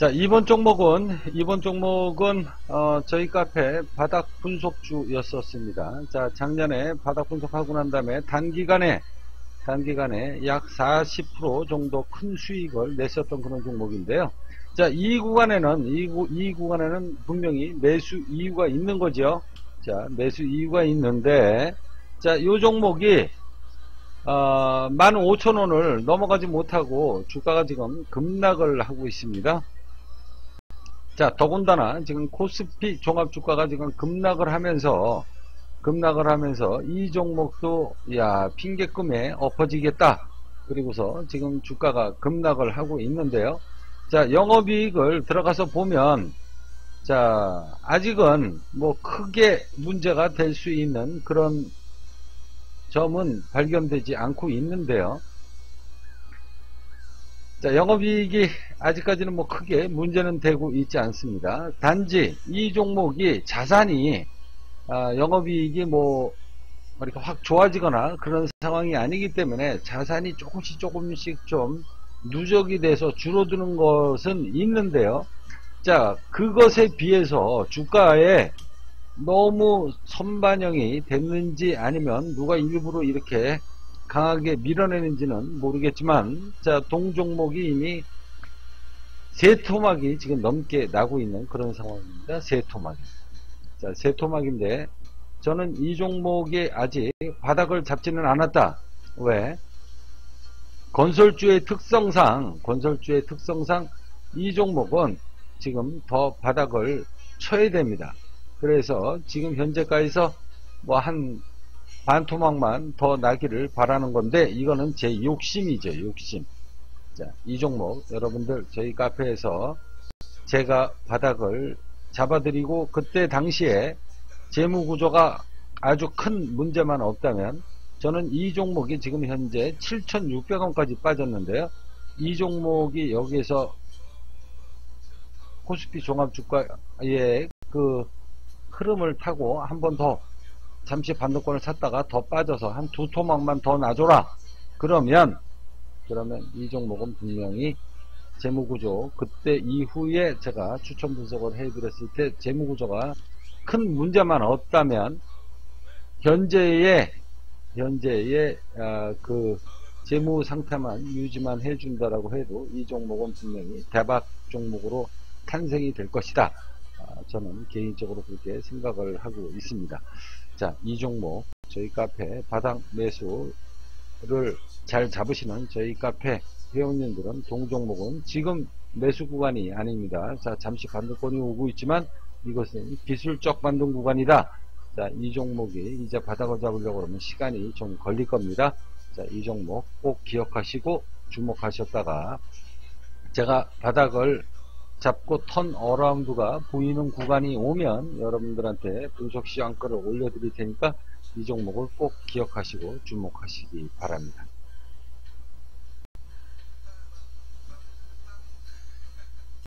자, 이번 종목은 저희 카페 바닥 분석주였었습니다. 자, 작년에 바닥 분석하고 난 다음에 단기간에 약 40% 정도 큰 수익을 냈었던 그런 종목인데요. 자, 이 구간에는 분명히 매수 이유가 있는 거죠. 자, 매수 이유가 있는데, 자, 이 종목이 15,000원을 넘어가지 못하고 주가가 지금 급락을 하고 있습니다. 자, 더군다나 지금 코스피 종합주가가 지금 급락을 하면서 이 종목도 핑계꿈에 엎어지겠다. 그리고서 지금 주가가 급락을 하고 있는데요. 자, 영업이익을 들어가서 보면, 자, 아직은 뭐 크게 문제가 될 수 있는 그런 점은 발견되지 않고 있는데요. 자, 영업이익이 아직까지는 뭐 크게 문제는 되고 있지 않습니다. 단지 이 종목이 자산이 영업이익이 뭐 이렇게 확 좋아지거나 그런 상황이 아니기 때문에 자산이 조금씩 좀 누적이 돼서 줄어드는 것은 있는데요. 자, 그것에 비해서 주가에 너무 선반영이 됐는지 아니면 누가 일부러 이렇게 강하게 밀어내는지는 모르겠지만, 자, 동종목이 이미 세 토막이 지금 넘게 나고 있는 그런 상황입니다. 세 토막이. 자, 세 토막인데 저는 이 종목이 아직 바닥을 잡지는 않았다. 왜? 건설주의 특성상 이 종목은 지금 더 바닥을 쳐야 됩니다. 그래서 지금 현재까지서 뭐 한 반토막만 더 나기를 바라는 건데, 이거는 제 욕심이죠, 욕심. 자, 이 종목 여러분들 저희 카페에서 제가 바닥을 잡아드리고 그때 당시에 재무구조가 아주 큰 문제만 없다면 저는 이 종목이 지금 현재 7,600원까지 빠졌는데요. 이 종목이 여기에서 코스피 종합주가의 그 흐름을 타고 한 번 더 잠시 반도권을 샀다가 더 빠져서 한 두 토막만 더 놔줘라. 그러면 이 종목은 분명히 재무구조, 그때 이후에 제가 추천 분석을 해드렸을 때 재무구조가 큰 문제만 없다면 현재의 그 재무 상태만 유지만 해준다라고 해도 이 종목은 분명히 대박 종목으로 탄생이 될 것이다. 저는 개인적으로 그렇게 생각을 하고 있습니다. 자, 이 종목 저희 카페 바닥 매수를 잘 잡으시는 저희 카페 회원님들은 동종목은 지금 매수 구간이 아닙니다. 자, 잠시 반등권이 오고 있지만 이것은 기술적 반등 구간이다. 자, 이 종목이 이제 바닥을 잡으려고 그러면 시간이 좀 걸릴 겁니다. 자, 이 종목 꼭 기억하시고 주목하셨다가 제가 바닥을 잡고 턴 어라운드가 보이는 구간이 오면 여러분들한테 분석 시황글을 올려드릴 테니까 이 종목을 꼭 기억하시고 주목하시기 바랍니다.